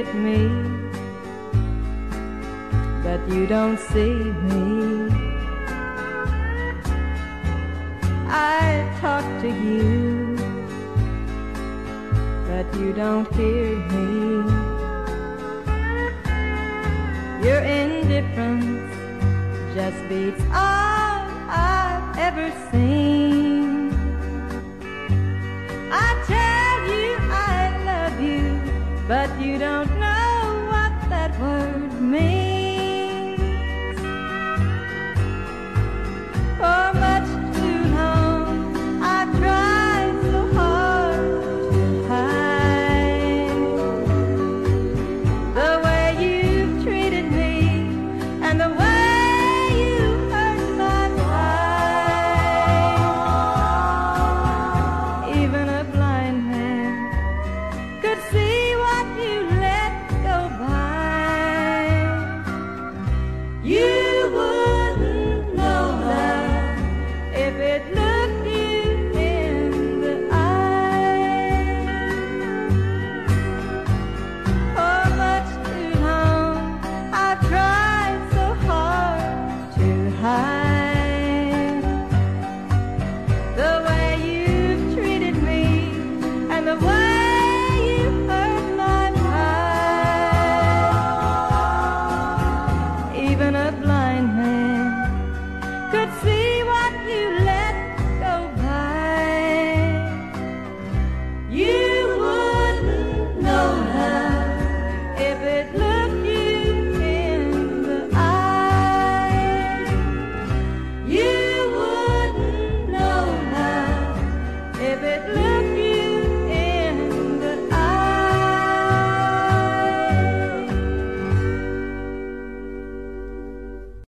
at me, but you don't see me. I talk to you, but you don't hear me. Your indifference just beats all I've ever seen. I tell you I love you, but you don't know what that word means. For much too long I've tried so hard to hide the way you've treated me and the way you hurt my pride. Even a blind man could see what you let go by. You wouldn't know love if it looked you in the eye. For much too long I've tried so hard to hide the way you've treated me and the way you hurt my pride. Even a blind man could see what you let go by. You wouldn't know love if it looked you in the eye. You wouldn't know love if it looked